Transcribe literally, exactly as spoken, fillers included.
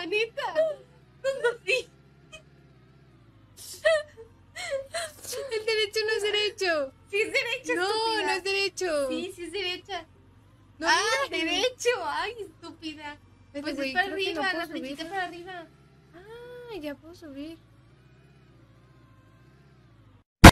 neta. Sí. El derecho no es derecho. Sí es derecha, No, estúpida. no es derecho. Sí, sí es derecha. No, ah, mira. derecho. Ay, estúpida. Vete, Pues güey, es para creo que no arriba, puedo la flechita subir. para arriba. Ah, ya puedo subir.